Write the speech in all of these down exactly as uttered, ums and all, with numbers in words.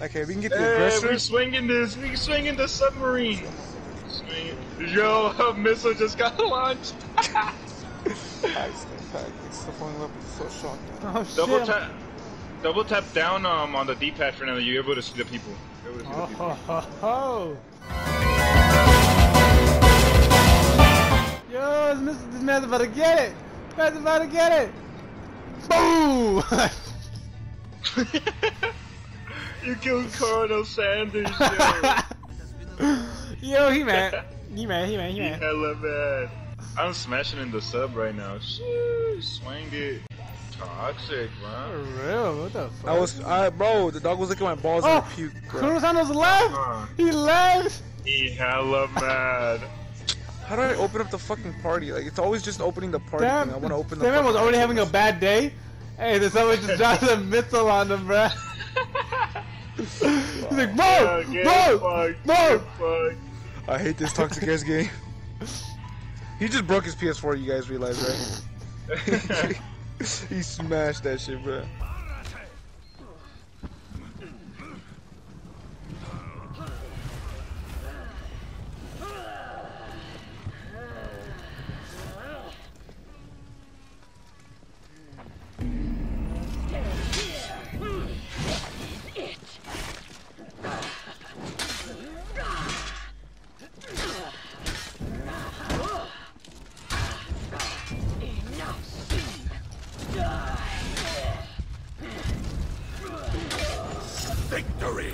Okay, we can get the Hey, aggressor. we're swinging this. We're swinging the submarine. Swing it. Yo, a missile just got launched. Ice impact. It's the falling level. So shocked. Oh Double shit. tap. Double tap down um on the D-pad for now. You're able to see the people. You're able to see the Oh, people. ho, ho, ho. Yo, this, this man's about to get it. This man's about to get it. Boom! You killed Colonel Sanders, yo. Yo, he mad. He mad, he mad, he mad. Hella mad. I'm smashing in the sub right now. Sheesh, swing it. Toxic, bro. For real? What the fuck? I was, I, bro, the dog was looking at my balls oh, and puke, bro. Colonel Sanders left! Uh-huh. He left! He hella mad. How do I open up the fucking party? Like, it's always just opening the party Damn, thing. I want to open the Damn, man was fucking already party. having a bad day. Hey, then someone just dropped a missile on him, bruh. He's like, bro! Yeah, Bro! fucked, Bro! fucked. I hate this toxic ass game. He just broke his P S four, you guys realize, right? He smashed that shit, bro. Victory!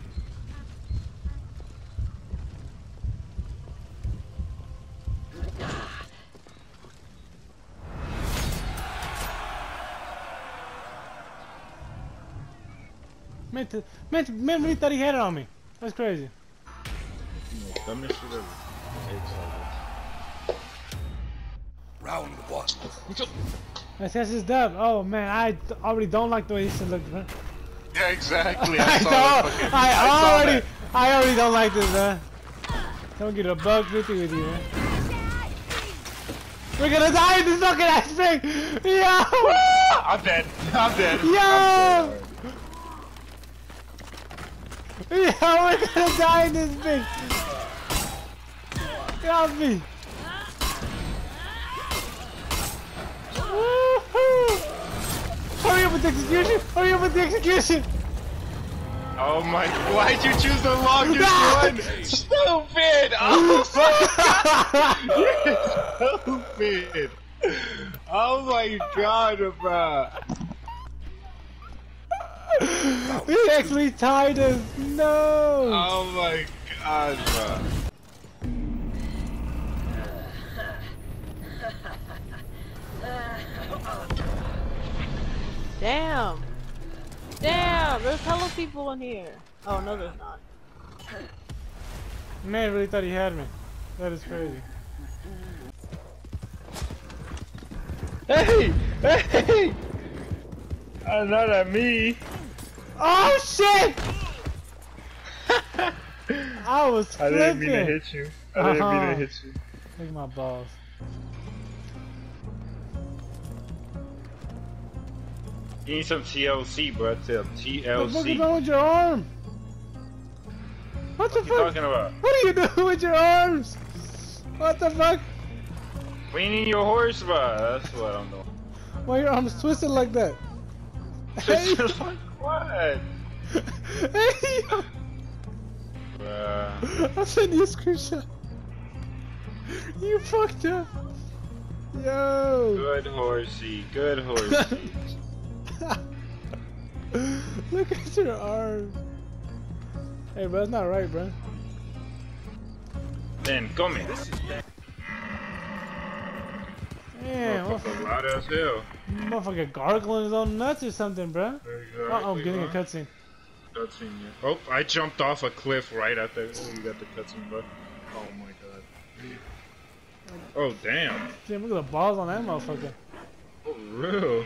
Man, to, man, man really thought he had it on me. That's crazy. Dumbest shit ever. Round one. That's, that's his dub. Oh man, I already don't like the way he should look, bro. Yeah, exactly. I, I saw don't, that fucking- I, I saw already, that. I already don't like this, man. Don't get a bug fifty with you, man. We're gonna die in this fucking ice thing! Yo! I'm dead. I'm dead. Yo! I'm dead. Yo, we're gonna die in this bitch! Help me! Woohoo! Hurry up with the execution! Hurry up with the execution! Oh my! Why'd you choose the longest No! one? Stupid! Oh my god! You're stupid! Oh my god, bro! He actually tied us! No! Oh my god, bro! Damn! Damn! There's hella people in here. Oh no, there's not. Man really thought he had me. That is crazy. Hey! Hey! Uh, not at me! Oh shit! I was I flipping. didn't mean to hit you. I didn't mean to Uh-huh. hit you. Look at my balls. You need some T L C, bro. T What L the fuck C. is wrong with your arm? What the What you fuck? talking about? What are you doing with your arms? What the fuck? Weaning your horse, bro. That's what I'm doing. Why your arms twisted like that? Hey, Just like what? hey, yo. Bruh. I'll send you a screenshot. You fucked up. Yo. Good horsey. Good horsey. Look at your arms. Hey, bro, that's not right, bro. Then come here. Damn, Motherfucker loud as hell. motherfucker gargling his own nuts or something, bro. Exactly, Uh oh, I'm getting a bro. cutscene. Cutscene, yeah. Oh, I jumped off a cliff right at the. Oh, you got the cutscene, bro. Oh my god. Oh damn. Damn, look at the balls on that motherfucker. Oh, real.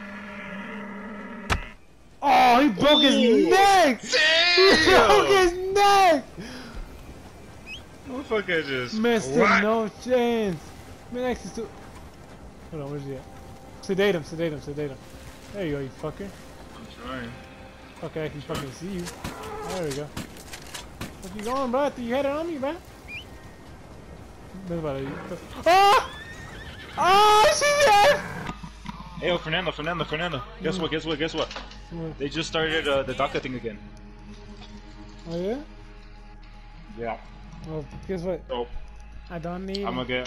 Oh, he broke his Ooh. neck! He broke Damn! his neck! Motherfucker just. Mister What? No chance. Man, access to. Hold on, where's he at? Sedate him, sedate him, sedate him. There you go, you fucker. I'm trying. Okay, I can fucking see you. There we go. Where you going, bro? You had it on me, bro. Think about it. Ah! Oh, she's there! Hey, yo, Fernando, Fernando, Fernando. Guess what? Guess what? Guess what? What? They just started uh, the DACA thing again. Oh yeah? Yeah. Well, guess what? Oh, I don't need. I'm gonna get.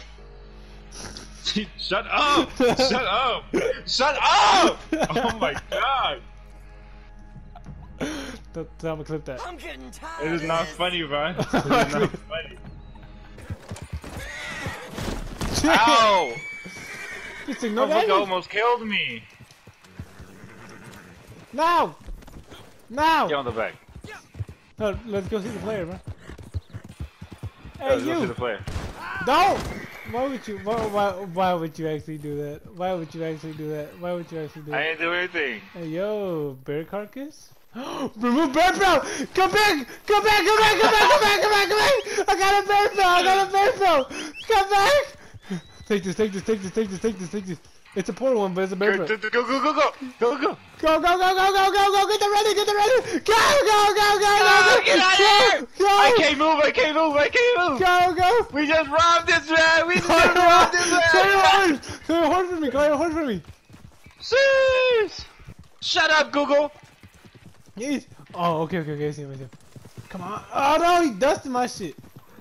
Shut up! Shut up! Shut up! Oh my god! Don't, I'm gonna clip that. I'm getting tired. It is not funny, man. It is not funny. Ow! This thing, no Oh, look, almost killed me. Now! Now! Get on the back. No, let's go see the player, bro. Hey, Let's go see you! the player. Don't! Why would you? Why, why? Why would you actually do that? Why would you actually do that? Why would you actually do I that? didn't do anything. Hey, yo, bear carcass? Remove bear pelt! Come back! Come back! Come back! Come back! Come back! Come back! Come back! I got a bear pelt! I got a bear pelt! Come back! Take this! Take this! Take this! Take this! Take this! Take this! It's a poor one, but it's a bear pelt. Go, go, go, go, go, go, go! Go! Go! Go! Go! Go! Go! Go! Get them ready! Get them ready! Go! Go! Go! Go! Ah, Go! get out of here! Go! I can't move! I can't move! I can't move! Go! Go! We just robbed this man! We just robbed this Call your man! horse! Call your horse for me! Call your horse for me! Jeez! Shut up, Google! Yes. Oh, okay, okay, okay. I see him. I see him. Come on. Oh no, he dusted my shit.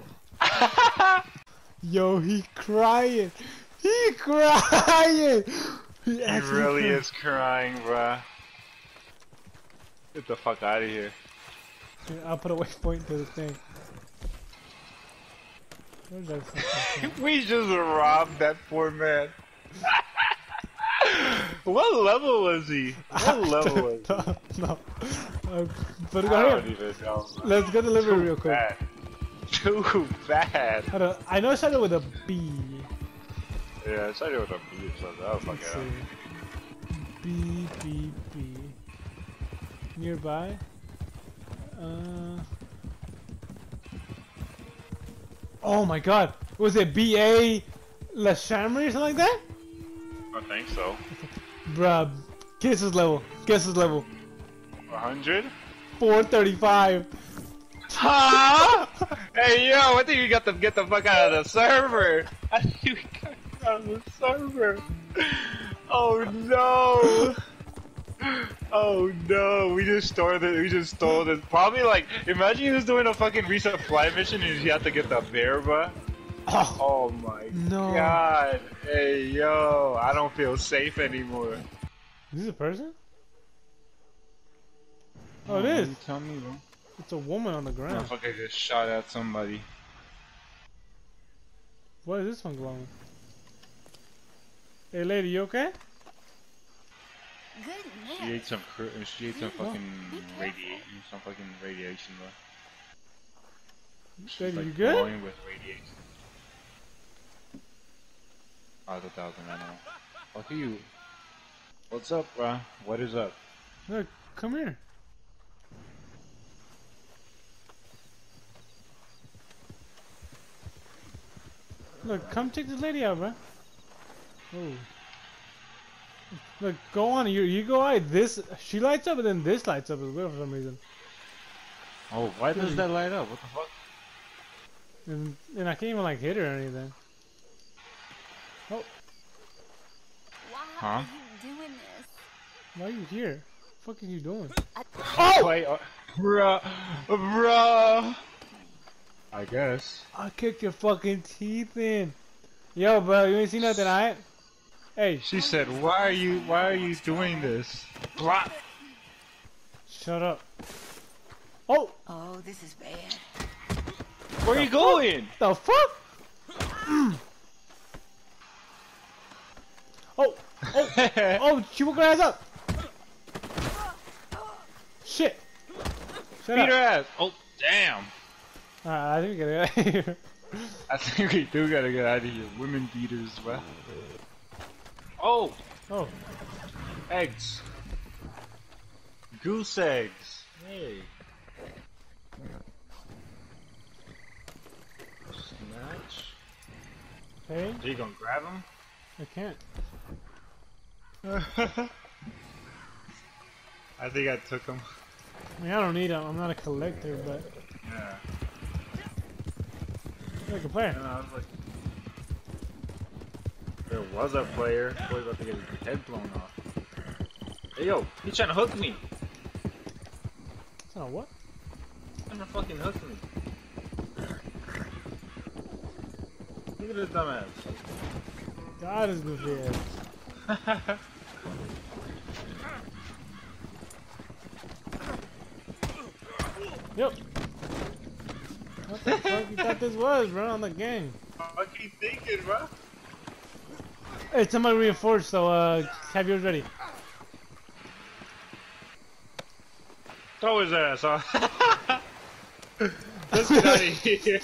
Yo, he crying. He crying. He, He actually really crying. is crying, bruh. Get the fuck out of here. Here, I'll put a waypoint to the thing. Where's that fucking thing? We just robbed that poor man. What level was he? What level was he? No. Uh, but I go don't here. even know. Let's go deliver Too real quick. bad. Too bad. Hold on. I know it started with a B. Yeah, I started with a B, so that was Let's fucking see. B, B, B. Nearby. Uh. Oh my god. Was it B A La Chambre or something like that? I think so. Bruh. Guess his level. Guess his level. A hundred? four thirty-five. Huh? Hey yo, I think you got to get the fuck out of the server. I think we got out of the server. Oh no. Oh no, we just stole it. We just stole it. Probably like, imagine he was doing a fucking resupply mission and he had to get the bear, bruh. Oh, Oh my no. god. Hey yo, I don't feel safe anymore. Is this a person? Oh, it is. You tell me, bro. It's a woman on the ground. Motherfucker just shot at somebody. What is this one glowing? Hey lady, you okay? Good She man. ate some, cr- she ate some fucking radiation, some fucking radiation, bro. She's Baby, like you good? glowing with radiation. Oh, the thousand animal. Fuck you. What's up, bro? What is up? Look, come here. Look, come check this lady out, bro. Oh. Look, go on. You you go out. This she lights up, and then this lights up as well for some reason. Oh, why does that light up? What the fuck? And and I can't even like hit her or anything. Oh, Why Huh? are you doing this? why are you here? What the fuck are you doing? I, Oh! Wait, uh, bruh, bruh. I guess. I kicked your fucking teeth in. Yo, bro, you ain't seen nothing, alright? Hey, She said, "Why are you? Why are you doing this?" Blah. shut up. Oh, oh, this is bad. Where are you going? the fuck? Mm. Oh, oh, oh, she woke her ass up. Shit. Shut Beat her up. ass. Oh, damn. Alright, I think we gotta get out of here. I think we do gotta get out of here. Women beaters, bruh. Oh, Oh, eggs. Goose eggs. Hey. Snatch. hey, Are you gonna grab him? I can't. I think I took him. I mean, I don't need them. I'm not a collector, but Yeah. I'm like a player. And I was like, there was a player. Boy, about to get his head blown off. Hey yo, he's trying to hook me. It's not what? He's trying to fucking hook me. Look at this dumbass. God is goofy ass. Yep. What the fuck you thought this was, bro? On the game. I keep thinking, bro. Hey, somebody reinforced, so uh, have yours ready. Throw his ass, huh? Let's get out of here.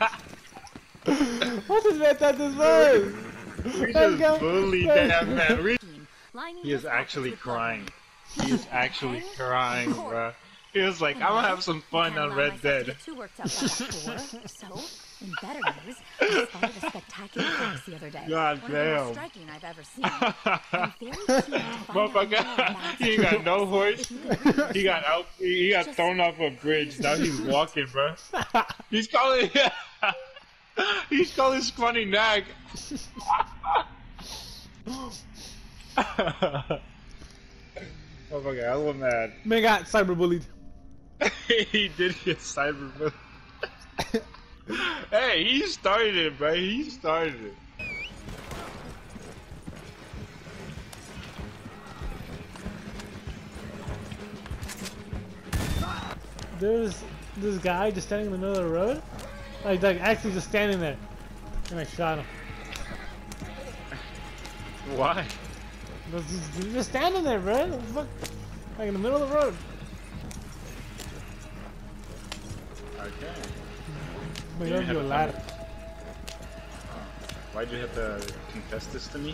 What this man thought this was? We Let's just go. bullied Let's that go. man. We Lining He is us up actually with the crying. He is actually crying, bruh. He was like, I'm gonna have some fun Can't on allow Red myself to Dead. get too worked up by that whore. So, in better news, I spotted a spectacular fox the other day. God One of the most damn. striking I've ever seen. I'm very keen to find out more Motherfucker, about he ain't got its no past. horse. If you could read He got out. He got thrown off a bridge. Now he's walking, bruh. He's calling. He's calling Scrawny Nag. Motherfucker, I was mad. Man got cyberbullied. He did get cyberbullied. Hey, he started it, bro. He started it. There's this guy just standing in the middle of the road. Like, like actually just standing there. And I shot him. Why? Just, just, just standing there, bro. What the fuck? Like in the middle of the road. Okay. But You you have do a to ladder. Why'd you have to confess this to me?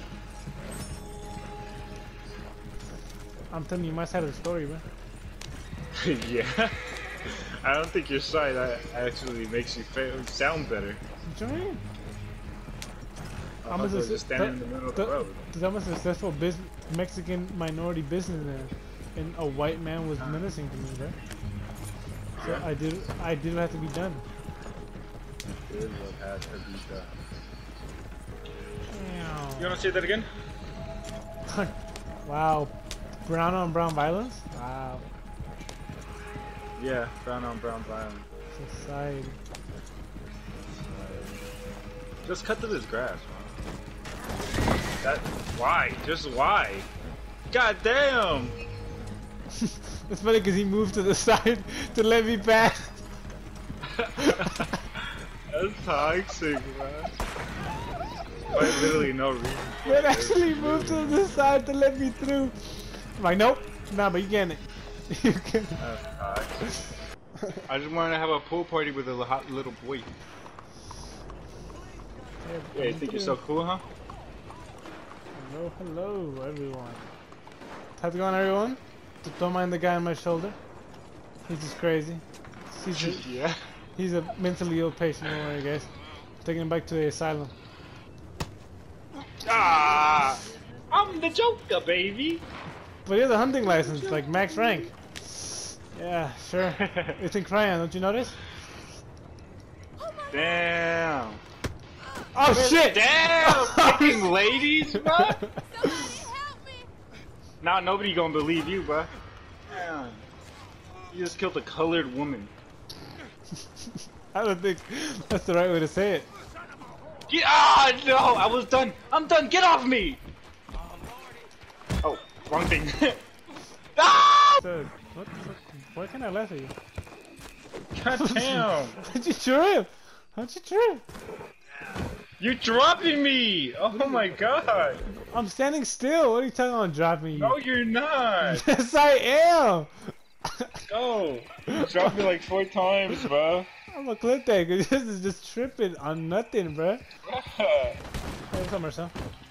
I'm telling you my side of the story, bro. Yeah. I don't think your side uh, actually makes you fa sound better. What you mean? I'm a just suc- standing in the middle of the road. Because I'm a successful bus Mexican minority businessman, and a white man was menacing to me, bro. So Yeah. I did, I did what had to be done. Did what had to be done. You wanna say that again? Wow, brown on brown violence. Wow, Yeah, brown on brown violence. society. Just cut through this grass, man. That why? Just why? God damn! It's funny because he moved to the side to let me pass. That's toxic, man. Quite literally no reason. But actually moved to the side to let me through. I'm like, nope, nah, but you get it. You can. That's toxic. I just wanted to have a pool party with a hot little boy. Yeah, you think you're so cool, huh? Hello, hello, everyone. How's it going, everyone? Just don't mind the guy on my shoulder. He's just crazy. He's a, Yeah. he's a mentally ill patient, don't worry, guys. Taking him back to the asylum. Ah! I'm the Joker, baby! But he has a hunting license, like max rank. Yeah, sure. It's in crayon, don't you notice? Damn! Oh shit! Damn! Fucking ladies, bro! Somebody help me! Now nobody gonna believe you, bro. Damn. You just killed a colored woman. I don't think that's the right way to say it. Get ah no! I was done. I'm done. Get off me! Oh, wrong thing. Ah! So, what the fuck? Why can't I laugh at you? God damn! How'd you trip? How'd you trip? You're dropping me! Oh my god! I'm standing still. What are you talking about dropping you? No, you're not. Yes, I am. Go. You dropped me like four times, bro. I'm a clip that because this is just tripping on nothing, bro. Hey, what's up, Marcel?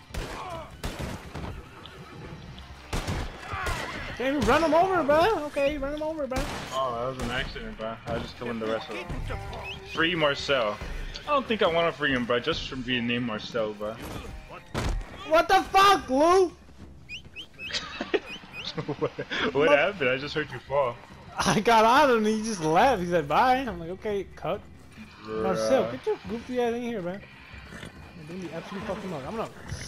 Okay, run him over, bro. Okay, run him over, bro. Oh, that was an accident, bro. I was just killing the rest of them. Free Marcel. I don't think I want to free him, bro, just from being named Marcel, bro. What the fuck, Lou? what what happened? I just heard you fall. I got on and he just left. He said bye. I'm like, okay, cut. Marcel, get your goofy ass in here, man. You're doing the absolute fucking mug. I'm gonna.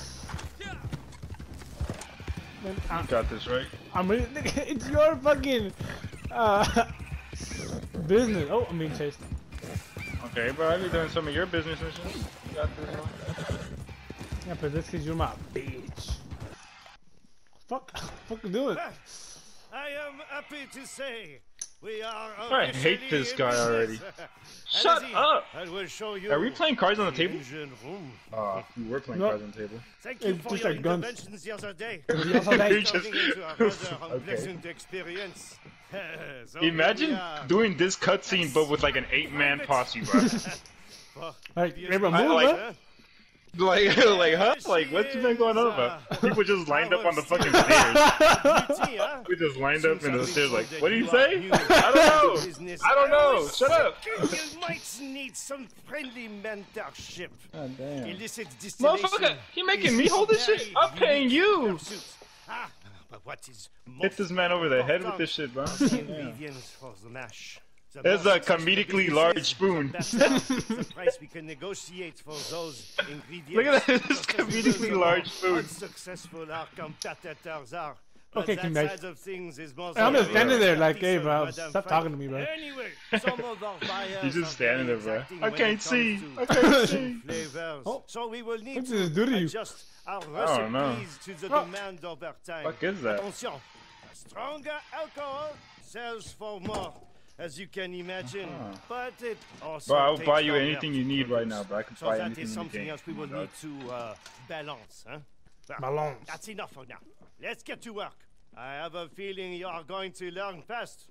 Man, You I'm, got this, right? I'm really. It's your fucking uh, business. Oh, I'm being chased. Okay, bro, I be doing some of your business and shit. You got this, bro. Yeah, but that's because you're my bitch. Fuck, fuck you doing? I am happy to say we are. I hate this guy already. Shut up! I will show you. Are we playing cards on the table? engine room. Oh, we were playing No. cards on the table. Thank you It's for just your like guns. interventions the other day. The other day. You just- Turning into a rather Okay. unpleasant experience. So here Imagine we are. doing this cutscene, but with like an eight-man posse, bro. Well, Like, yes, Abraham, I move, like- bro. Like, like, huh? Like, what's been going on about? People just lined up on the fucking stairs. beauty, huh? We just lined up in the stairs, like, what do you are say? new I don't know. business. I don't know. was Shut up. thinking You might need some friendly mentorship. God damn. Illicit distillation. Motherfucker, he making is me hold this very shit? I'm paying unique you. pursuit. Ah, but what is Hit this man over the head with this shit, bro. The ingredients for the mash. The There's more a comedically large spoon. the better the price we can negotiate for those ingredients. Look at that, this Because comedically the large more spoon. Unsuccessful our competitors are. But Okay, that King Max. side of things is more I'm just so standing there like, hey, practice bro, of Madame stop Fine. talking to me, bro. Anyway, some of our buyers He's just are standing there, very bro. exacting I when can't it see. comes I to can't see. flavors. Oh. So we will need What does this do to to you? adjust our I don't know. recipes to the Oh. demand over time. Fuck is that? Attention, a stronger alcohol sells for more, as you can imagine. Uh-huh. But it also Bro, I'll takes buy you longer anything to you need right produce. now, bro. I can So buy that anything is in the something game. else we will Dog. need to uh, balance. Huh? Well, Balance. That's enough for now. Let's get to work. I have a feeling you are going to learn fast.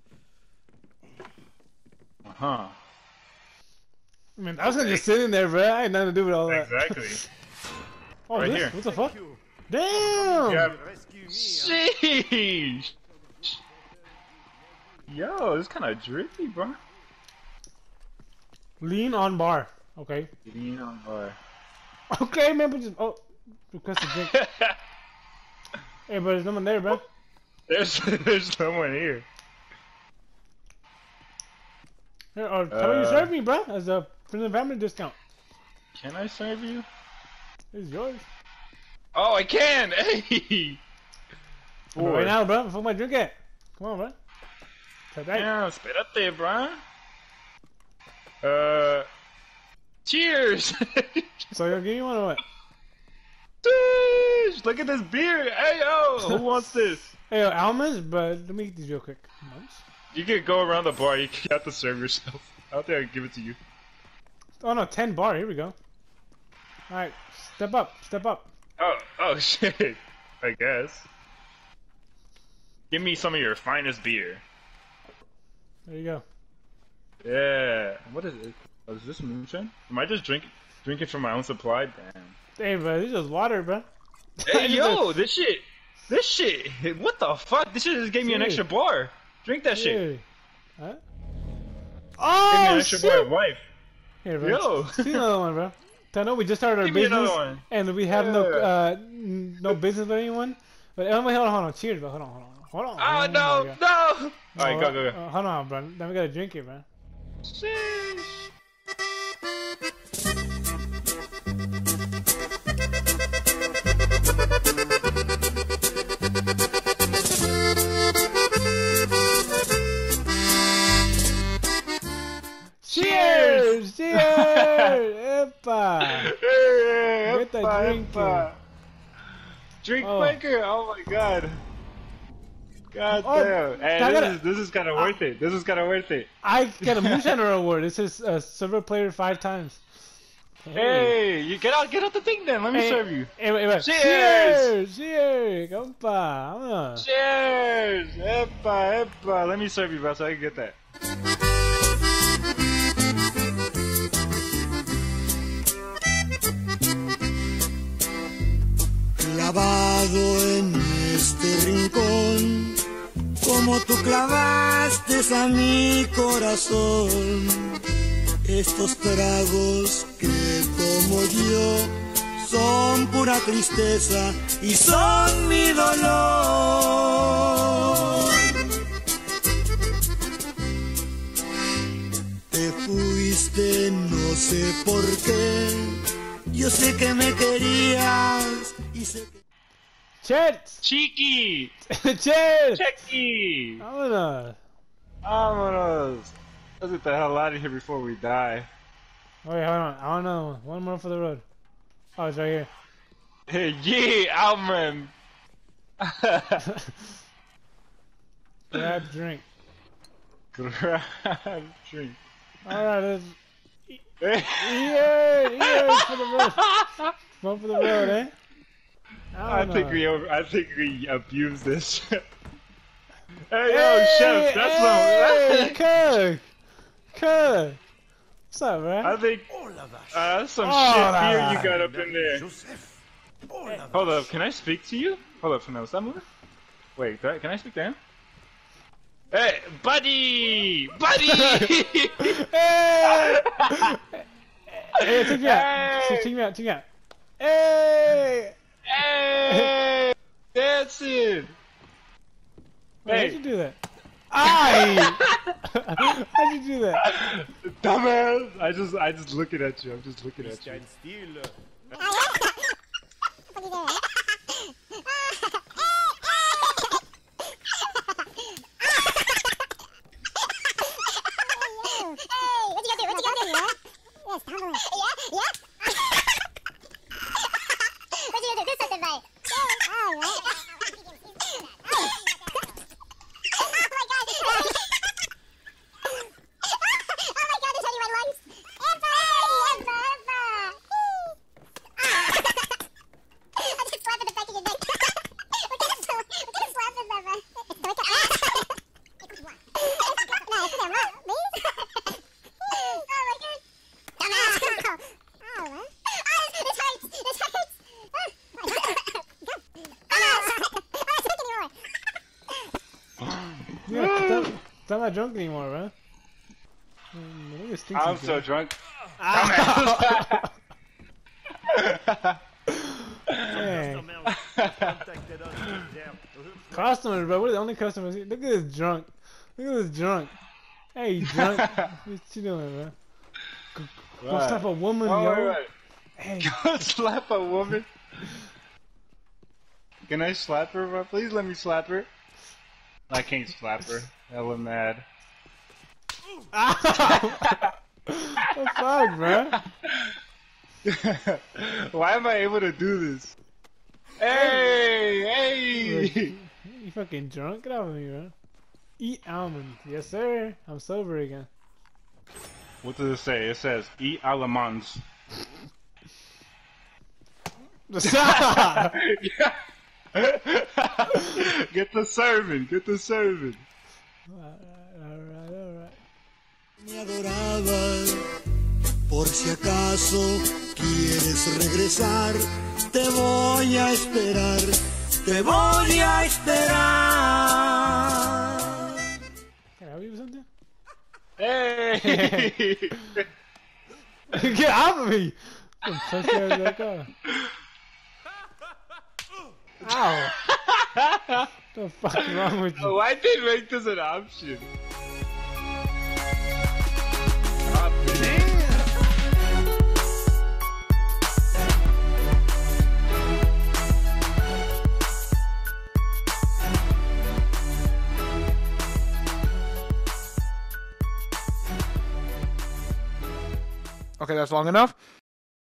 Uh-huh. I mean, I was gonna just sit in there, bro. I had nothing to do with all that. Exactly. Oh, Right this? here. What the fuck? You Damn! Yeah. rescue me. Huh? Sheesh. Yo, this kind of drippy, bro. Lean on bar. Okay. Lean on bar. Okay, man, but just oh, request a drink. Hey, but there's no one there, bro. There's there's someone here. Here, or tell me you Uh, serve me, bro, as a friend and family discount. Can I serve you? It's yours. Oh, I can. Hey. Four. Right now, bro. Before my drink at. Come on, bro. Today. Yeah, espérate, bro. Uh, cheers. So you'll give you one or what? Sheesh, look at this beer. Hey, yo, who wants this? Hey, yo, almonds, but let me eat these real quick. Almonds? You can go around the bar. You have to serve yourself. I don't think I can give it to you. Oh no, ten bar. Here we go. All right, step up, step up. Oh, oh shit. I guess. Give me some of your finest beer. There you go. Yeah. What is it? Oh, is this moonshine? Am I just drink drinking from my own supply? Damn. Hey, bro, this is just water, bro. Hey, yo, this shit. This shit. What the fuck? This shit just gave me an Dude. extra bar. Drink that shit. Hey. Huh? Give me Oh an extra shit! bar, wife. Here, bro. Yo. See another one, bro. I know we just started our Give me business, another one. and we have no Yeah. uh, n- no business with anyone. But oh, wait, hold on, hold on. Cheers, bro. Hold on, hold on, hold on. Oh, my no, God. no. Alright, go, go, go. Uh, hold on, bro. Then we gotta drink it, bro. Sheesh. Cheers! Cheers! Epa! Hey, Get the epa, drink epa. Drink Oh. quicker. Oh my god. God Oh, damn. Hey, I this, gotta- is, this is kind of worth it. This is kind of worth it. I get a Moonshine award. It says uh, silver player five times. Hey, you get out, get out the thing then. Let me Hey, serve you. Hey, wait, wait. Cheers! Cheers! Cheers! Compa! Vámonos. Cheers! Epa, epa. Let me serve you, bro, so I can get that. Clavado en este rincón, como tú clavaste a mi corazón, estos tragos que tomo yo son pura tristeza y son mi dolor. fuiste no sé por qué. Yo sé que me querías y sé que... Chet! Cheeky! Chet! Cheeky! Vámonos. Vámonos! Let's get the hell out of here before we die. Wait, hold on. I don't know. One more for the road. Oh, it's right here. Hey, yeah, Alman! Grab drink. Grab drink. Alright, let's... Yeah, yeah, for the road. One for the road, eh? I, I don't think know. we over, I think we abused this. Hey, Hey, yo, chef, that's hey, some. Cook! Cook! What's up, man? I think uh, that's some Oh, shit la, beer la. you got up in there. Hold up, can I speak to you? Hold up, Fennel, stop moving. Wait, do I, can I speak to him? Hey, buddy! Buddy! Hey! Hey, take me out. Hey! Take me out, take me out. Hey! Hey! Dancing! Wait, Hey. how'd you do that? Aye! How'd you do that? Dumbass! I just, I just looking at you. I'm just looking at you. Yeah, I'm not drunk anymore, bro. Mm, look at this I'm stinky so shit. drunk. Dang. Customers, bro. What are the only customers here? Look at this drunk. Look at this drunk. Hey, you drunk. What you doing, bro? Go, go Right. slap a woman, Oh, yo. right, right. Hey. Go slap a woman. Can I slap her, bro? Please let me slap her. I can't slap her. Hella mad. Ow! The fuck, bro? Why am I able to do this? Hey, hey! You fucking drunk? Get off of me, bro. Eat almonds. Yes, sir. I'm sober again. What does it say? It says, eat almonds. Stop! Get the serving, get the serving. Alright, alright, alright. Me adoraba, por si acaso quieres regresar, te voy a esperar, te voy a esperar. Can I help you with something? Hey! Get off of me! Some pussy ass that car. Ow! What the fuck is wrong with you? Why did they make this an option? Okay, that's long enough.